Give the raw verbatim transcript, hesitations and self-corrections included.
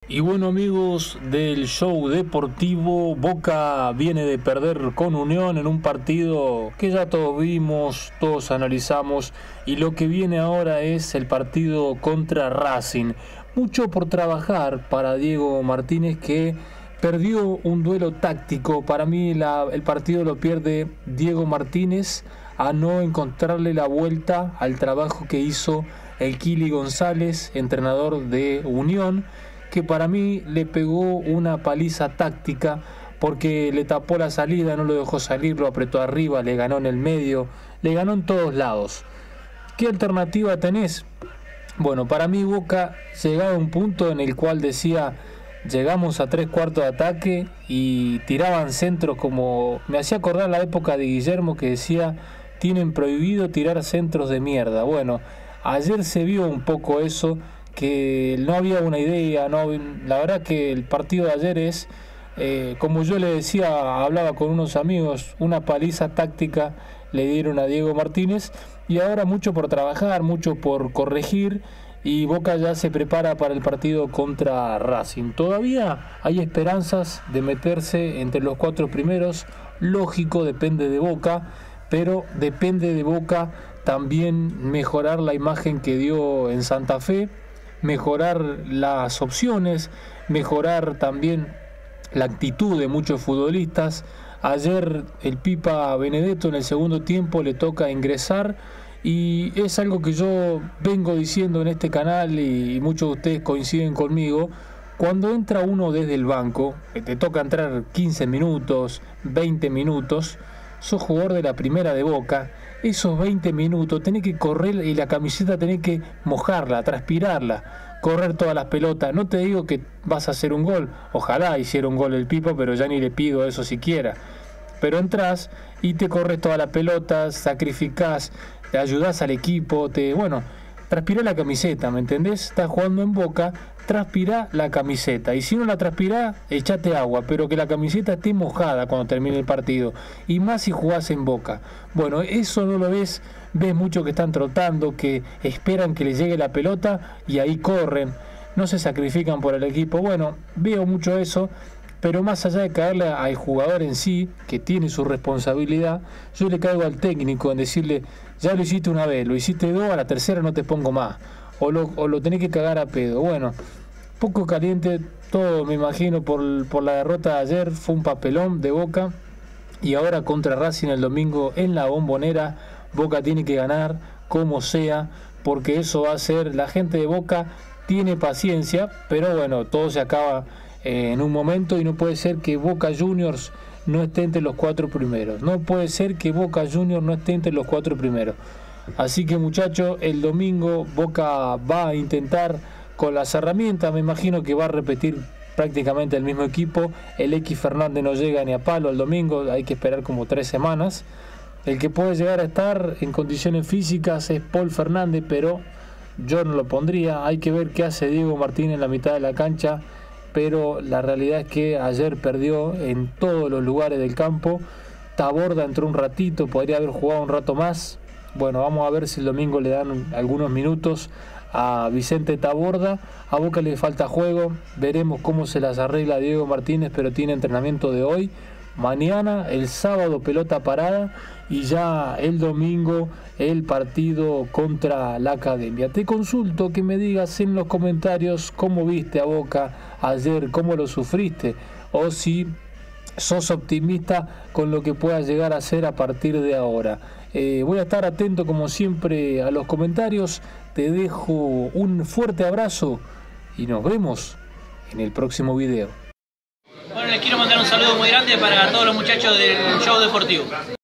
Y bueno, amigos del show deportivo, Boca viene de perder con Unión en un partido que ya todos vimos, todos analizamos, y lo que viene ahora es el partido contra Racing. Mucho por trabajar para Diego Martínez, que perdió un duelo táctico. Para mí la, el partido lo pierde Diego Martínez a no encontrarle la vuelta al trabajo que hizo el Kili González, entrenador de Unión, que para mí le pegó una paliza táctica porque le tapó la salida, no lo dejó salir, lo apretó arriba, le ganó en el medio, le ganó en todos lados. ¿Qué alternativa tenés? Bueno, para mí Boca llegaba a un punto en el cual decía, llegamos a tres cuartos de ataque y tiraban centros como... Me hacía acordar la época de Guillermo, que decía, tienen prohibido tirar centros de mierda. Bueno, ayer se vio un poco eso, que no había una idea, no, la verdad que el partido de ayer es, eh, como yo le decía, hablaba con unos amigos, una paliza táctica le dieron a Diego Martínez, y ahora mucho por trabajar, mucho por corregir, y Boca ya se prepara para el partido contra Racing. Todavía hay esperanzas de meterse entre los cuatro primeros, lógico, depende de Boca, pero depende de Boca también mejorar la imagen que dio en Santa Fe, mejorar las opciones, mejorar también la actitud de muchos futbolistas. Ayer el Pipa Benedetto en el segundo tiempo le toca ingresar, y es algo que yo vengo diciendo en este canal y muchos de ustedes coinciden conmigo. Cuando entra uno desde el banco, que te toca entrar quince minutos, veinte minutos, sos jugador de la primera de Boca, esos veinte minutos tenés que correr y la camiseta tenés que mojarla, transpirarla, correr todas las pelotas. No te digo que vas a hacer un gol, ojalá hiciera un gol el Pipo, pero ya ni le pido eso siquiera. Pero entras y te corres todas las pelotas, sacrificás, te ayudás al equipo, te bueno, transpirá la camiseta, ¿me entendés? Estás jugando en Boca, transpirá la camiseta, y si no la transpirá, echate agua, pero que la camiseta esté mojada cuando termine el partido, y más si jugás en Boca. Bueno, eso no lo ves, ves mucho que están trotando, que esperan que les llegue la pelota y ahí corren, no se sacrifican por el equipo. Bueno, veo mucho eso, pero más allá de caerle al jugador en sí, que tiene su responsabilidad, yo le caigo al técnico en decirle, ya lo hiciste una vez, lo hiciste dos, a la tercera no te pongo más, o lo, o lo tenés que cagar a pedo. Bueno, poco caliente todo, me imagino, por, por la derrota de ayer. Fue un papelón de Boca, y ahora contra Racing el domingo en la Bombonera, Boca tiene que ganar como sea, porque eso va a ser, la gente de Boca tiene paciencia, pero bueno, todo se acaba eh, en un momento, y no puede ser que Boca Juniors no esté entre los cuatro primeros, no puede ser que Boca Juniors no esté entre los cuatro primeros. Así que, muchachos, el domingo Boca va a intentar con las herramientas, me imagino que va a repetir prácticamente el mismo equipo. El X Fernández no llega ni a palo el domingo, hay que esperar como tres semanas. El que puede llegar a estar en condiciones físicas es Paul Fernández, pero yo no lo pondría. Hay que ver qué hace Diego Martínez en la mitad de la cancha, pero la realidad es que ayer perdió en todos los lugares del campo. Taborda entró un ratito, podría haber jugado un rato más. Bueno, vamos a ver si el domingo le dan algunos minutos a Vicente Taborda. A Boca le falta juego, veremos cómo se las arregla Diego Martínez, pero tiene entrenamiento de hoy. Mañana, el sábado, pelota parada, y ya el domingo el partido contra la Academia. Te consulto que me digas en los comentarios cómo viste a Boca ayer, cómo lo sufriste, o si sos optimista con lo que pueda llegar a ser a partir de ahora. Eh, voy a estar atento como siempre a los comentarios. Te dejo un fuerte abrazo y nos vemos en el próximo video. Bueno, les quiero mandar un saludo muy grande para todos los muchachos del show deportivo.